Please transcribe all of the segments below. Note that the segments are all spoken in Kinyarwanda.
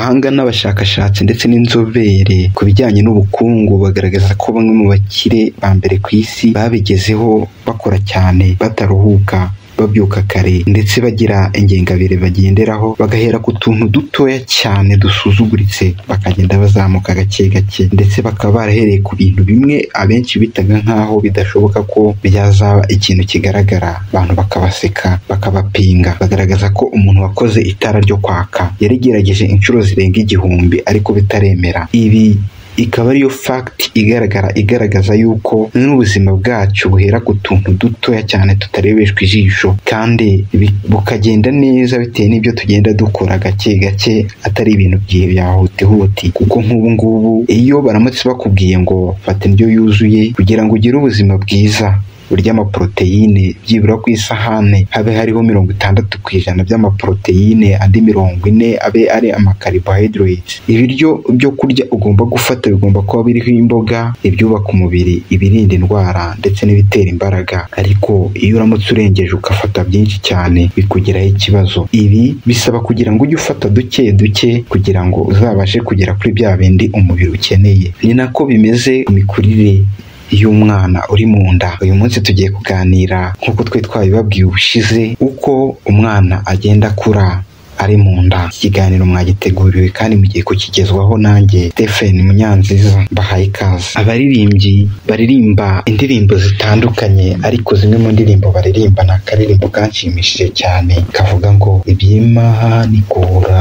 Abahanga n'abashakashatsi ndetse n'inzobere ku bijyanye n'ubukungu bagaragaza ko bamwe mu bakire ba mbere ku isi babigezeho bakora cyane, bataruhuka, babyuka kare ndetse bagira ingengabire bagenderaho, bagahera ku tuntu dutoya cyane dusuzuguritse bakagenda bazamuka gake gake, ndetse bakaba barahereye ku bintu bimwe abenshi bitaga nk'aho bidashoboka ko byazaba ikintu kigaragara, abantu bakabaseka bakabapinga. Bagaragaza ko umuntu wakoze itara ryo kwaka yarigerageje inshuro zirenga 1000 ariko bitaremera. Ibi ikaba ariyo fact igaragaza yuko n'ubuzima bwacu buhera ku tuntu dutoya cyane tutarebeshwa ijisho, kandi bukagenda neza bitewe n'ibyo tugenda dukora gake gake, atari ibintu bya huti. Kuko nk'ubu ngubu iyo baramutse bakubwiye ngo fata indyo yuzuye kugira ngo ugire ubuzima bwiza, urya amaproteine byibura ku isahane habe hariho 60% by'amaproteine, andi 40 abe ari amacarbohydrates. Ibiryo byo kurya ugomba gufata bigomba kuba biriho imboga, ibyubaka umubiri, ibirinda indwara ndetse n'ibitera imbaraga. Ariko iyo uramutse urengeje ugafata byinshi cyane bikugiraho ikibazo. Ibi bisaba kugira ngo ujye ufata duke duke kugira ngo uzabashe kugera kuri bya bindi umubiri ukeneye. Ni nako bimeze ku mikurire y'umwana uri mu nda. Uyu munsi tugiye kuganira nk'uko twabibabwiye ubushize, uko umwana agenda akura ari mu nda. Ikiganiro mwagiteguriwe kandi mugiye kukigezwaho nanjye Stephen Munyanziza, bahaye ikaze. Abaririmbyi baririmba indirimbo zitandukanye, ariko zimwe mu ndirimbo baririmba ni akaririmbo kanshimishije cyane kavuga ngo iby'Imana ikora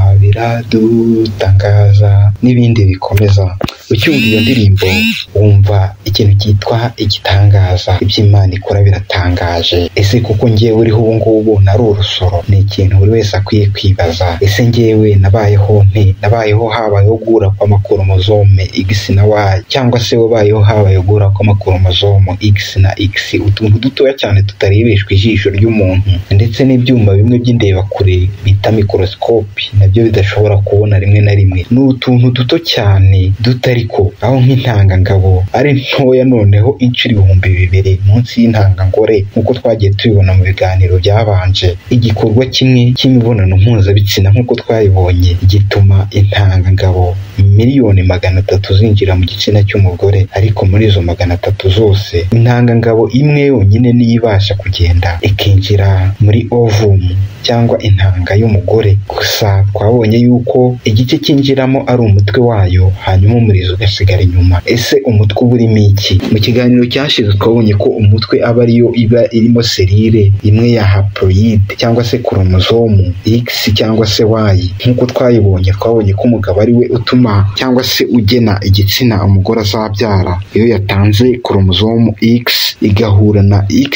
biradutangaza n'ibindi bikomeza. Ucyumva iyo ndirimbo wumva ikintu cyitwa igitangaza. Iby'Imana ikora biratangaje. Ese kuko njyewe uriho ubu ngubu nari urusoro? Ni ikintu buri wese akwiye kwibaza. Ese njyewe nabayeho nte? Nabayeho habayeho guhura kw'amakoromozome X na Y, cyangwa se wabayeho habayeho guhura kw'amakoromozome X na X? Utuntu dutoya cyane tutarebeshwa ijisho ry'umuntu, ndetse n'ibyuma bimwe by'indebakure bita mikorosikopi nabyo bidashobora kubona rimwe na rimwe. Ni utuntu duto cyane dutariko, aho nk'intangangabo ari ntoya noneho inshuro 2000 munsi y'intangangore, nk'uko twagiye tubibona mu biganiro byabanje. Igikorwa kimwe cy'imibonano mpuzabitsina nk'uko twabibonye gituma intangangabo 300,000 zinjira mu gitsina cy'umugore, ariko muri izo 300 zose intangangabo imwe yonyine niyo ibasha kugenda ikinjira muri ovum cyangwa intanga y'umugore. Gusa twabonye yuko igice cyinjiramo ari umutwe wayo, hanyuma umurizo ugasigara inyuma. Ese umutwe urimo iki? Mu kiganiro cyashize twabonye ko umutwe aba ariyo iba irimo serire imwe ya haploid cyangwa se kromosomu X cyangwa se Y. Nk'uko twabonye ko umugabo ari we utuma cyangwa se ugena igitsina umugore azabyara. Iyo yatanze kromosomu X igahura na X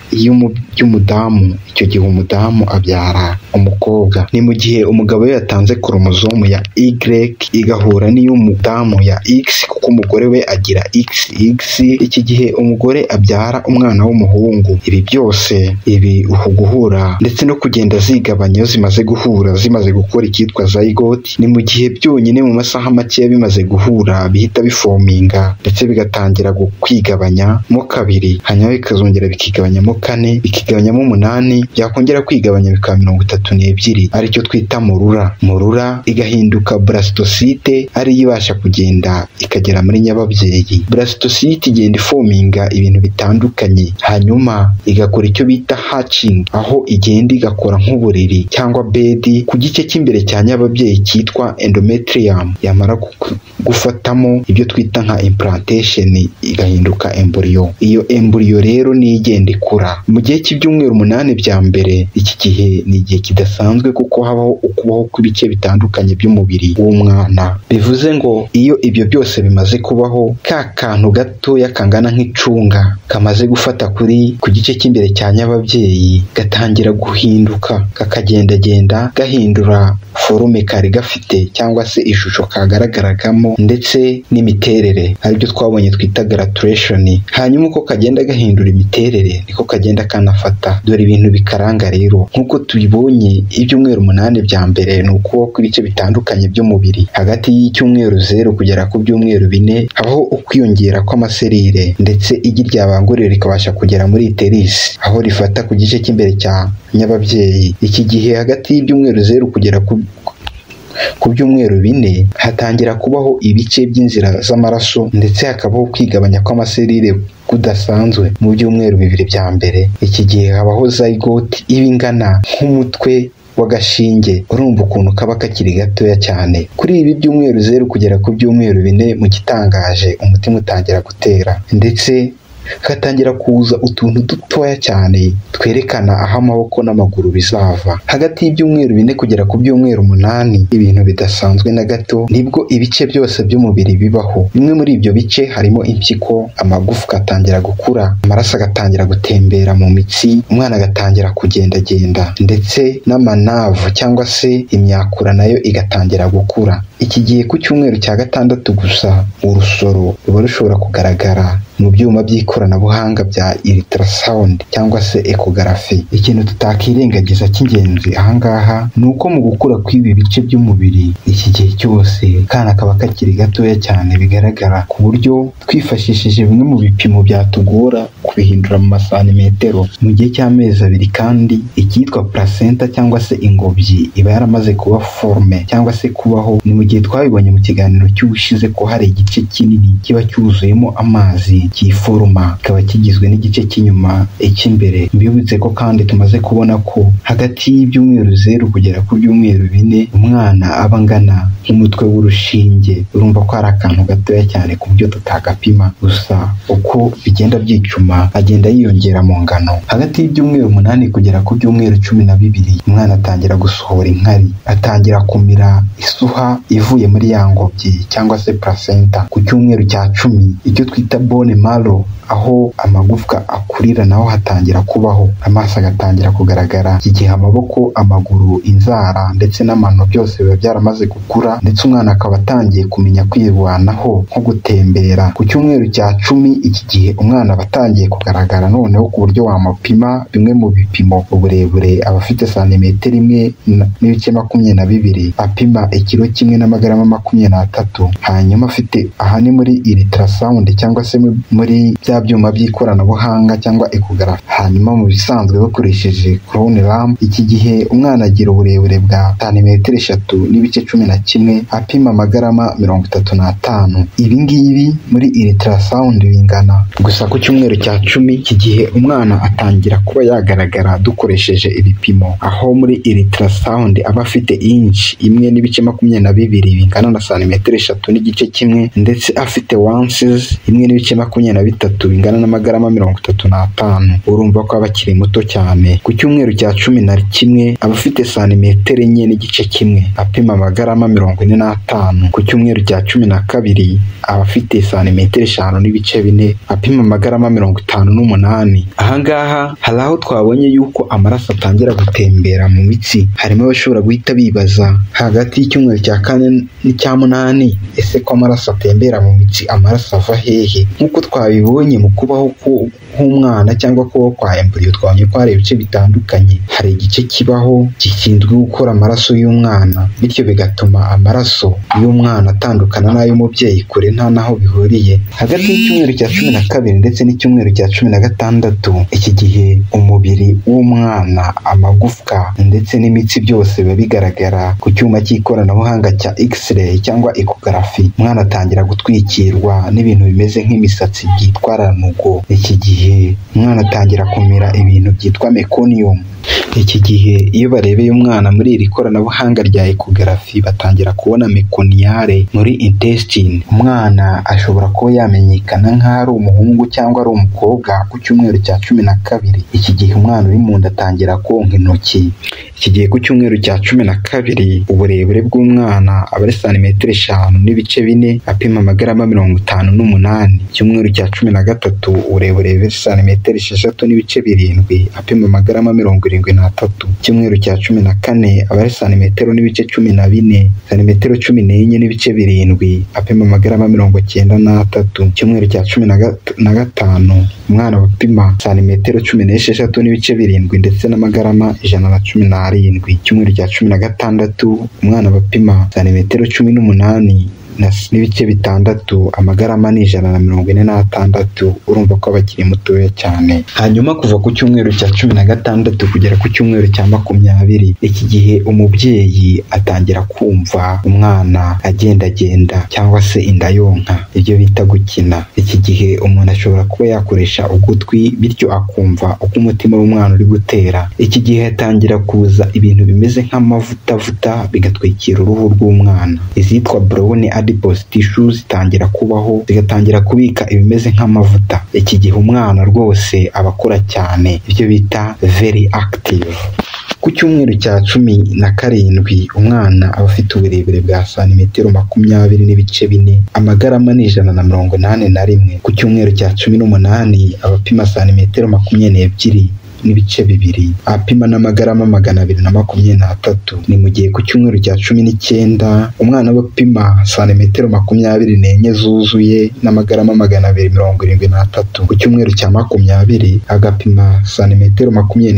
y'umudamu, icyo gihe umudamu abyara umukobwa. Ni mu gihe umugabo yatanze kromosomu ya Y igahura n'iy'umudamu ya X, kuko umugore we agira XX, iki gihe umugore abyara umwana w'umuhungu. Ibi byose uku guhura ndetse no kugenda zigabanya zimaze guhura, zimaze gukora icyitwa zygote, ni mu gihe byonyine mu masaha make bimaze guhura bihita bifominga ndetse bigatangira kwigabanya mo kabiri, hanyuma bikazongera bikigabanyamo 4, bikigabanyamo 8, byakongera kwigabanya bikaba 32, aricyo twita morura igahinduka blastocyte, ari ibasha kugenda ikagera muri nyababyeyi. Blastocyte igenda ifominga ibintu bitandukanye, hanyuma igakora icyo bita hatching, aho igenda igakora nk'uburiri cyangwa bed ku gice cy'imbere cya nyababyeyi cyitwa endometrium. Yamara gufatamo ibyo twita nka implantation igahinduka embryo. Iyo embryo rero ni igenda ikura mu gihe cy'ibyumweru 8 bya mbere. Iki gihe ni igihe kidasanzwe kuko habaho ukubaho kw'ibice bitandukanye by'umubiri w'umwana. Bivuze ngo iyo ibyo byose bimaze kubaho, ka kantu gatoya kangana nk'icunga kamaze gufata ku gice cy'imbere cya nyababyeyi gatangira guhinduka, kakagendagenda gahindura forume kari gafite cyangwa se ishusho kagaragaragamo ndetse n'imiterere, aribyo twabonye twita gradation. Hanyuma uko kagenda gahindura imiterere niko kagenda kanafata. Dore ibintu bikaranga rero nk'uko tubibonye, ibyumweru 8 bya mbere ni ukubaho kw'ibice bitandukanye by'umubiri. Hagati y'icyumweru 0 kugera ku byumweru 4 habaho ukwiyongera kw'amaserire, ndetse igi ryabanguriwe rikabasha kugera muri uterus, aho rifata ku gice cy'imbere cya nyababyeyi. Iki gihe hagati y'ibyumweru 0 kugera ku ku byumweru 4 hatangira kubaho ibice by'inzira z'amaraso ndetse hakabaho kwigabanya kw'amaserire kudasanzwe mu byumweru 2 bya mbere. Iki gihe habaho zygote iba ingana nk'umutwe w'agashinge. Urumva ukuntu kaba kakiri gatoya cyane. Kuri ibi byumweru 0 kugera ku byumweru 4 mu gitangaje umutima utangira gutera ndetse hatangira kuza utuntu dutoya cyane twerekana aho amaboko n'amaguru bizava. Hagati y'ibyumweru 4 kugera ku byumweru 8 ibintu bidasanzwe na gato nibwo ibice byose by'umubiri bibaho. Bimwe muri ibyo bice harimo impyiko, amagufwa atangira gukura, amaraso agatangira gutembera mu mitsi, umwana agatangira kugendagenda ndetse n'amanavu cyangwa se imyakura nayo igatangira gukura. Iki gihe ku cyumweru cya 6 gusa urusoro ruba rushobora kugaragara mu byuma by'ikoranabuhanga bya ultrasound cyangwa se ecography. Ikintu tutakirengagiza cy'ingenzi ahangaha ni uko mu gukura kw'ibi bice by'umubiri iki gihe cyose kana kaba kakiri gatoya cyane bigaragara, ku buryo twifashishije bimwe mu bipimo byatugora kubihindura mu masantimetero. Mu gihe cy'amezi 2 kandi icyitwa placenta cyangwa se ingobyi iba yaramaze kuba forme cyangwa se kubaho. Ni mu gihe twabibonye mu kiganiro cy'ubushize ko hari igice kinini kiba cyuzuyemo amazi kiforuma, kikaba kigizwe n'igice cy'inyuma icy'imbere. Mbibutse ko kandi tumaze kubona ko hagati y'ibyumweru 0 kugera ku byumweru 4 umwana aba angana nk'umutwe w'urushinge. Urumva ko ari akantu gatoya cyane ku buryo tutagapima, gusa uko bigenda byicuma agenda yiyongera mu ngano. Hagati y'ibyumweru 8 kugera ku byumweru 12 umwana atangira gusohora inkari, atangira kumira isuha ivuye muri ya ngobyi cyangwa se placenta. Ku cyumweru cya 10 icyo twita bone marrow, aho amagufwa akurira naho hatangira kubaho, amaso agatangira kugaragara. Iki gihe amaboko, amaguru, inzara ndetse n'amano byose biba byaramaze gukura ndetse umwana akaba atangiye kumenya kwirwanaho nko gutembera. Ku cyumweru cya 10 iki gihe umwana aba atangiye kugaragara noneho ku buryo wamupima bimwe mu bipimo. Uburebure aba afite santimetero 1.22, apima ikiro 1.23, hanyuma afite aha ni muri ultrasound cyangwa se muri bya byuma by'ikoranabuhanga cyangwa ecography. Hanyuma mu bisanzwe bakoresheje crown lamp, iki gihe umwana agira uburebure bwa santimetero 3.11, apima amagarama 35. Ibi ngibi muri ultrasound bingana. Gusa ku cyumweru cya 10 iki gihe umwana atangira kuba yagaragara dukoresheje ibipimo, aho muri ultrasound aba afite inch 1.22 bingana na santimetero 3.1 ndetse afite ounces 1.23 bingana n'amagarama 35. Urumva ko aba akiri muto cyane. Ku cyumweru cya 11 aba afite santimetero 4.1, apima amagarama 45. Ku cyumweru cya 12 aba afite santimetero 5.4, apima amagarama 58. Ahangaha hari aho twabonye yuko amaraso atangira gutembera mu mitsi. Harimo abashobora guhita bibaza hagati y'icyumweru cya 4 n'icya 8 ese ko amaraso atembera mu mitsi, amaraso ava hehe? Nk'uko twabibonye mu kubaho nk'umwana cyangwa kubaho kwa embryo, twabonye ko hari ibice bitandukanye. Hari igice kibaho gishinzwe gukora amaraso y'umwana, bityo bigatuma amaraso y'umwana atandukana n'ay'umubyeyi kure nta naho bihuriye. Hagati y'icyumweru cya 12 ndetse n'icyumweru cya 16 iki gihe umubiri w'umwana, amagufwa ndetse n'imitsi byose biba bigaragara ku cyuma cy'ikoranabuhanga cya X-ray cyangwa ecography. Umwana atangira gutwikirwa n'ibintu bimeze nk'imisatsi byitwa ranugo. Iki gihe umwana atangira kumira ibintu byitwa meconium. Iki gihe iyo barebeye umwana muri iri koranabuhanga rya ecography batangira kubona meconiale muri intestine. Umwana ashobora kuba yamenyekana nk'aho ari umuhungu cyangwa ari umukobwa ku cyumweru cya 12. Iki gihe umwana uri mu nda atangira konka intoki. Iki gihe ku cyumweru cya 12 uburebure bw'umwana aba ari santimetero 5.4, apima amagarama 58. Icyumweru cya 13 uburebure santimetero 6.7, apima amagarama 73. Icyumweru cya 14 aba ari santimetero 14, santimetero 14.7, apima amagarama 93. Icyumweru cya 15 umwana bapima santimetero 16.7 ndetse n'amagarama 117. Icyumweru cya 16 umwana bapima santimetero 18 n'ibice bitandatu, amagarama ni 146. urumva ko abakiri mutoya cyane. Hanyuma kuva ku cyumweru cya 16 kugera ku cyumweru cya 20, iki gihe umubyeyi atangira kumva umwana agendagenda cyangwa se inda yonka, ibyo bita gukina. Iki gihe umuntu ashobora kuba yakoresha ugutwi bityo akumva uko umutima w'umwana uri gutera. Iki gihe hatangira kuza ibintu bimeze nk'amavuta bigatwikira uruhu rw'umwana. Izitwa brown adipose tissue zitangira kubaho, zigatangira kubika ibimeze nk'amavuta. Iki gihe umwana rwose aba akura cyane, ibyo bita very active. Ku cyumweru cya 17 umwana aba afite uburebure bwa santimetero 20.4, amagarama ni 181. Ku cyumweru cya 18 aba apima santimetero 22.2, apima n'amagarama 223. Ni mu gihe ku cyumweru cya 19 umwana aba apima santimetero 24 zuzuye n'amagarama 273. Ku cyumweru cya 20 agapima santimetero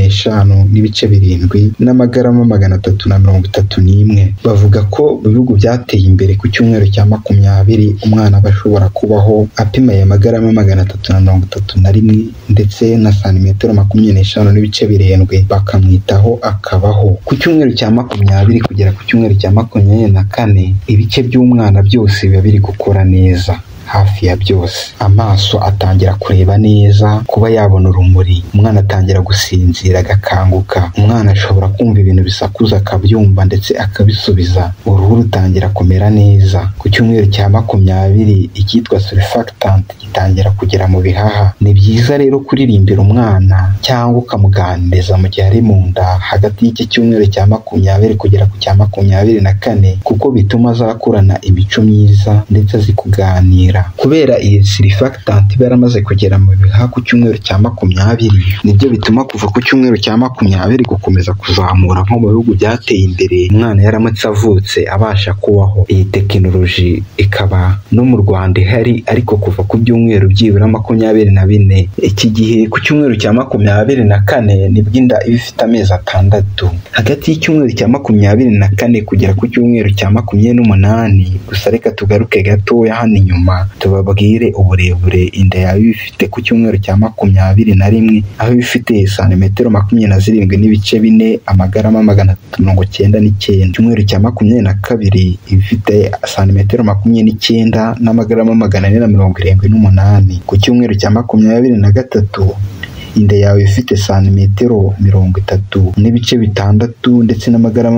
25.7 n'amagarama 331. Bavuga ko mu bihugu byateye imbere ku cyumweru cya 20 umwana aba ashobora kubaho apima aya magarama 331 ndetse na santimetero 25.7, bakamwitaho akabaho. Ku cyumweru cya 20 kugera ku cyumweru cya 24 ibice by'umwana byose biba biri gukora neza, hafi ya byose. Amaso atangira kureba neza, kuba yabona urumuri, umwana atangira gusinzira agakanguka, umwana ashobora kumva ibintu bisakuza akabyumva ndetse akabisubiza, uruhu rutangira kumera neza. Ku cyumweru cya 20 icyitwa surfactant gitangira kugera mu bihaha. Ni byiza rero kuririmbira umwana cyangwa ukamuganiriza mu gihe ari mu nda hagati y'iki cyumweru cya 20 kugera ku cya 24, kuko bituma azakurana imico myiza ndetse azi kuganira. Kubera iyi surfactant iba yaramaze kugera mu bihaha ku cyumweru cya 20, nibyo bituma kuva ku cyumweru cya 20 gukomeza kuzamura nko mu bihugu byateye imbere umwana yaramutse avutse abasha kubaho. Iyi tekinoloji ikaba no mu Rwanda ihari, ariko kuva ku byumweru byibura 24. Iki gihe ku cyumweru cya 24 nibwo inda iba ifite amezi 6. Hagati y'icyumweru cya 24 kugera ku cyumweru cya 28, gusa reka tugaruke gatoya hano inyuma tubabwire uburebure inda yawe ifite ku cyumweru cya 21, aho ifite santimetero 27.4, amagarama 399. Cyumweru cya 22 ifite santimetero 29 n'amagarama 478. Ku cyumweru cya 23 inda yawe ifite santimetero 30.6 ndetse n'amagarama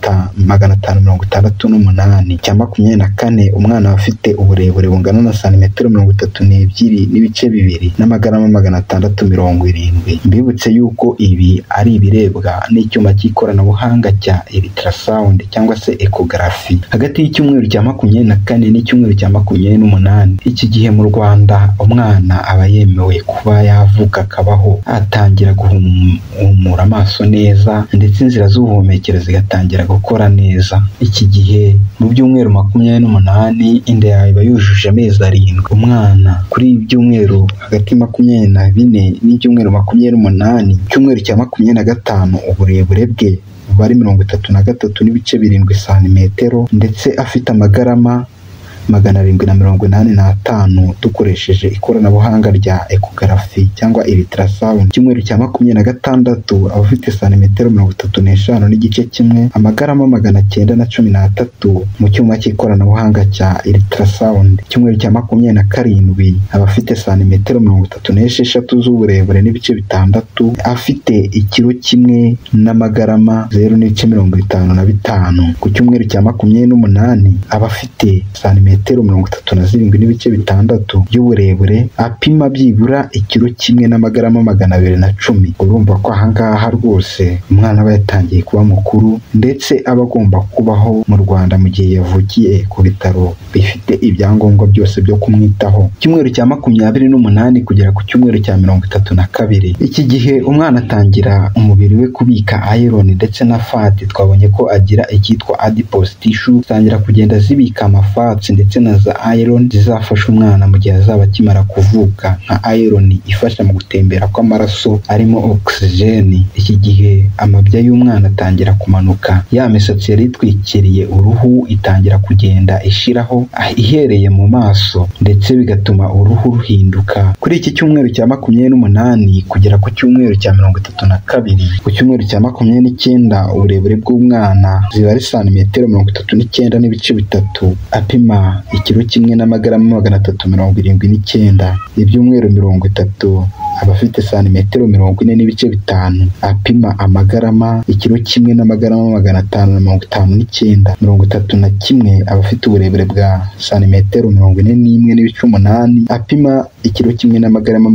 568. Cya 24 umwana afite uburebure bungana na santimetero 32.2 n'amagarama 670. Mbibutse yuko ibi ari ibirebwa n'icyuma cy'ikoranabuhanga cya ultrasound cyangwa se ecography. Hagati y'icyumweru cya 24 n'icyumweru cya 28, iki gihe mu Rwanda umwana aba yemewe kuba yavuka akabaho, atangira guhumura amaso neza ndetse inzira z'ubuhumekero zigatangira gukora neza. Iki gihe mu byumweru 28 inda yawe iba yujuje amezi 7. Umwana kuri ibyumweru hagati 24 n'ibyumweru 28, icyumweru cya 25 uburebure bwe buba ari 33.7 santimetero ndetse afite amagarama 785 dukoresheje ikoranabuhanga rya ecography cyangwa ultrasound. Cyumweru cya 26 aba afite santimetero 35.1, amagarama 913 mu cyuma cy'ikoranabuhanga cya ultrasound. Cyumweru cya 27 aba afite santimetero 36 z'uburebure n'ibice 6, afite ikiro kimwe n'amagarama 0.55. Ku cyumweru cya 28 aba afite santimetero 37.6 by'uburebure, apima byibura ikiro kimwe n'amagarama 210. Urumva ko ahangaha rwose umwana aba yatangiye kuba mukuru ndetse aba agomba kubaho mu Rwanda mu gihe yavukiye ku bitaro bifite ibyangombwa byose byo kumwitaho. Cyumweru cya 28 kugera ku cyumweru cya 32, iki gihe umwana atangira umubiri we kubika iron ndetse na fat. Twabonye ko agira icyitwa adipose tissue, tangira kugenda zibika amafats ndetse na za iron zizafasha umwana mu gihe azaba akimara kuvuka, nka iron ifasha mu gutembera kw'amaraso arimo oxygene. Iki gihe amabya y'umwana atangira kumanuka, ya misatsi yari itwikiriye uruhu itangira kugenda ishiraho ihereye mu maso, ndetse bigatuma uruhu ruhinduka. Kuri iki cyumweru cya 28 kugera ku cyumweru cya 32, ku cyumweru cya 29 uburebure bw'umwana ziba ari santimetero 39 n'ibice bitatu, apima ikiro kimwe n'amagarama 379. Ibyumweru 30 aba afite santimetero 40 n'ibice bitanu, apima amagarama ikiro kimwe n'amagarama 559. 31 aba afite uburebure bwa santimetero 41 n'ibice 8, apima ikiro kimwe n'amagarama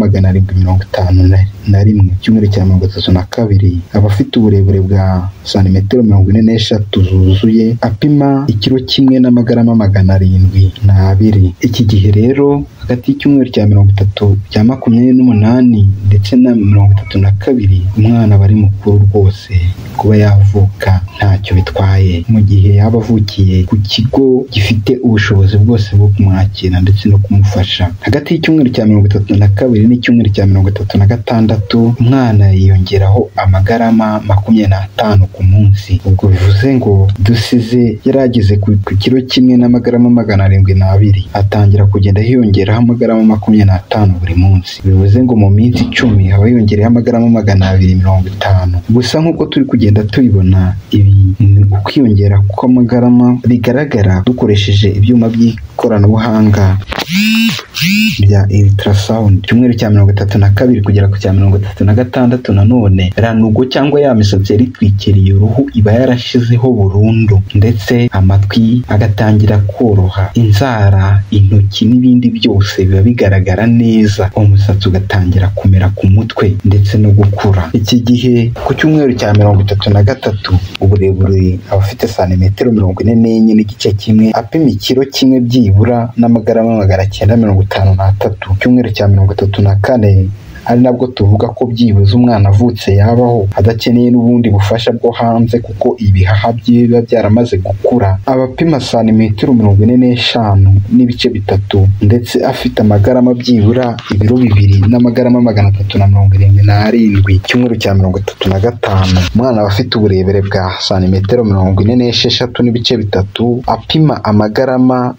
751. Icyumweru cya 32 aba afite uburebure bwa santimetero 43 zuzuye, apima ikiro kimwe n'amagarama 702. Iki gihe rero hagati y'icyumweru cya 28 ndetse na 32 umwana aba ari mukuru rwose. Kuba yavuka ntacyo bitwaye mu gihe yaba avukiye ku kigo gifite ubushobozi bwose bwo kumwakira ndetse no kumufasha. Hagati y'icyumweru cya 32 n'icyumweru cya 36 umwana yiyongeraho amagarama 25 ku munsi. Ubwo bivuze ngo dusize yarageze ku kiro kimwe n'amagarama 702, atangira kugenda hiyongeraho amagarama 25 buri munsi. Bivuze ngo mu minsi 10 haba yongereho amagarama 250. Gusa nk'uko turi kugenda tubibona, ibi ukwiyongera kw'amagarama bigaragara dukoresheje ibyuma by'ikoranabuhanga bya ultrasound. Icyumweru cya 32 kugera ku cya 36 nanone ranugo cyangwa ya misatsi yari itwikiriye uruhu iba yarashizeho burundu, ndetse amatwi agatangira koroha, inzara, intoki n'ibindi byose biba bigaragara neza, umusatsi ugatangira kumera ku mutwe ndetse no gukura. Iki gihe ku cyumweru cya 33 uburebure aba afite santimetero 44 n'igice kimwe, apima ikiro kimwe byibura n'amagarama 953. Icyumweru cya 34 ari nabwo tuvuga ko byibuze umwana avutse yabaho adakeneye n'ubundi bufasha bwo hanze, kuko ibihaha bye biba byaramaze gukura. Abapima santimetero 45 n'ibice bitatu, ndetse afite amagarama byibura ibiro 2 n'amagarama 377. Icyumweru cya 35 umwana aba afite uburebure bwa santimetero 46 n'ibice bitatu, apima amagarama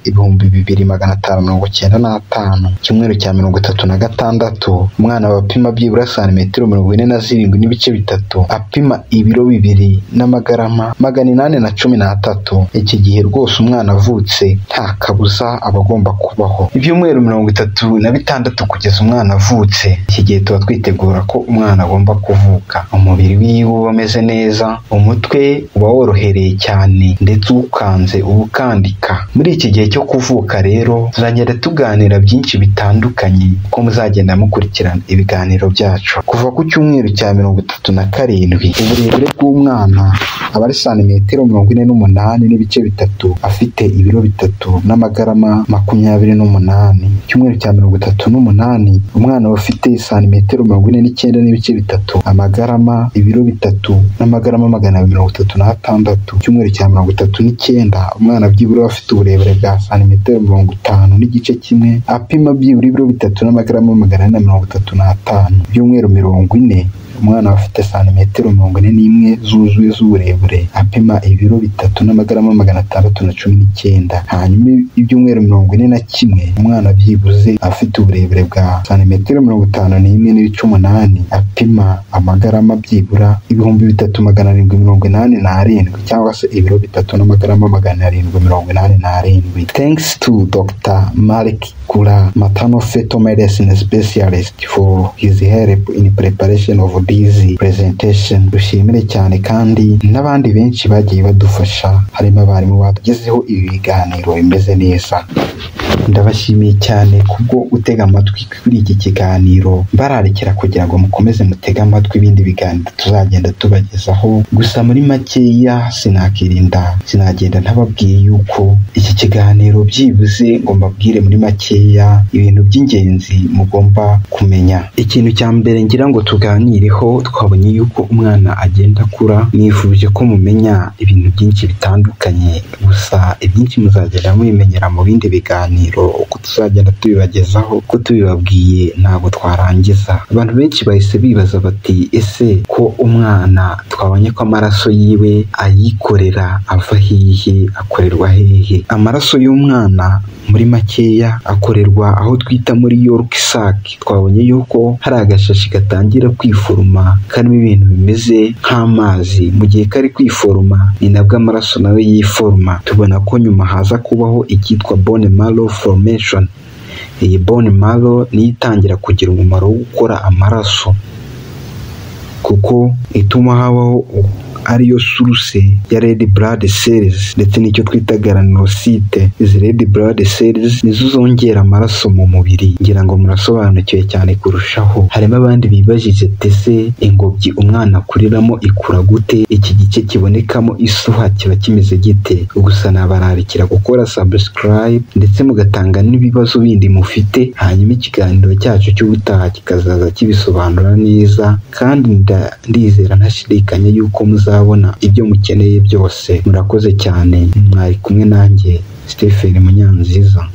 2595. Icyumweru cya 36 umwana abapima byibura santimetero 47 n'ibice bitatu, apima ibiro 2 n'amagarama 813. Iki gihe rwose umwana avutse nta kabuza aba agomba kubaho. Ibyumweru 36 kugeza umwana avutse, iki gihe tuba twitegura ko umwana agomba kuvuka. Umubiri wiwe uba umeze neza, umutwe uba worohereye cyane, ndetse ukanze uba ukandika. Muri iki gihe cyo kuvuka rero tuzagenda tuganira byinshi bitandukanye, ko muzagenda mukurikirana ibiganiro byacu. Kuva ku cyumweru cya 37 uburebure bw'umwana aba ari santimetero 48 n'ibice bitatu, afite ibiro 3 n'amagarama 28. Icyumweru cya 38 umwana aba afite santimetero 49 n'ibice bitatu, amagarama ibiro 3 n'amagarama 236. Icyumweru cya 39 umwana byibura afite uburebure bwa santimetero 50 n'igice kimwe, apima byibura ibiro 3 n'amagarama 435. Ibyumweru 40 umwana afite santimetero 41 zuzuye z'uburebure, apima ibiro 3 n'amagarama 619. Hanyuma ibyumweru 41 umwana byibuze afite uburebure bwa santimetero 51 n'ibice 8, apima amagarama byibura 3787 cyangwa se ibiro 3 n'amagarama 787. Thanks to Dr. Malik Kula, maternal fetal medicine specialist, for his help in preparation of this presentation. Dushimire cyane kandi n'abandi benshi bagiye badufasha, harimo abarimu batugezeho ibi biganiro bimeze neza. Ndabashimiye cyane kubwo gutega amatwi kuri iki kiganiro, bararekera kugira ngo mukomeze mutega amatwi ibindi biganiro tuzagenda tubagezaho. Gusa muri makeya sinagenda ntababwiye yuko iki kiganiro byibuze ngo mbabwire muri makeya ibintu by'ingenzi mugomba kumenya. Ikintu cya mbere ngira ngo tuganireho noneho twabonye yuko umwana agenda akura, nifuje ko mumenya ibintu byinshi bitandukanye, gusa ibyinshi muzagenda mubimenyera mu bindi biganiro uko tuzagenda tubibagezaho, ko tubibabwiye ntabwo twarangiza. Abantu benshi bahise bibaza bati ese ko umwana twabonye ko amaraso yiwe ayikorera ava hehe, akorerwa hehe? Amaraso y'umwana muri makeya akorerwa aho twita muri York-Sac. Twabonye yuko hari agashashi gatangira kwiforoma karimo ibintu bimeze nk'amazi, mu gihe kari kwiforoma ni nabwo amaraso nawe yiforoma. Tubona ko nyuma haza kubaho icyitwa bone marrow formation. Iyi bone marrow niyo itangira kugira umumaro wo gukora amaraso, kuko ituma habaho ariyo source ya red blood cells ndetse n'icyo twita granulocyte. Izi red blood cells nizo zongera amaraso mu mubiri, ngira ngo murasobanukiwe cyane kurushaho. Harimo abandi bibajije tese ingobyi umwana akuriramo ikura gute, iki gice kibonekamo isuha kiba kimeze gite? Gusa nabararikira gukora subscribe ndetse mugatanga n'ibibazo bindi mufite, hanyuma ikiganiro cyacu cy'ubutaha kikazaza kibisobanura neza, kandi ndizera ntashidikanya yuko muzabona ibyo mukeneye byose. Murakoze cyane, mwari kumwe nanjye Stephen Munyanziza.